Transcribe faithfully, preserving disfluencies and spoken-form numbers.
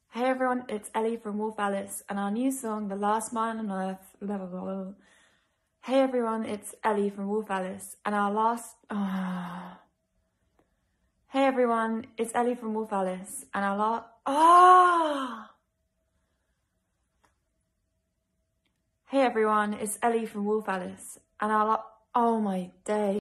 Hey everyone, it's Ellie from Wolf Alice and our new song, The Last Man on Earth. Blah, blah, blah. Hey everyone, it's Ellie from Wolf Alice and our last... Oh. Hey everyone, it's Ellie from Wolf Alice and our last... Oh. Hey everyone, it's Ellie from Wolf Alice and our la- Oh my day.